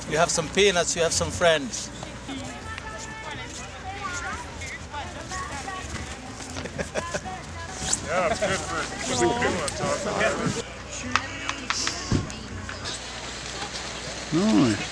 You have some peanuts, you have some friends. Yeah, it's good for some peanuts on top. Nice.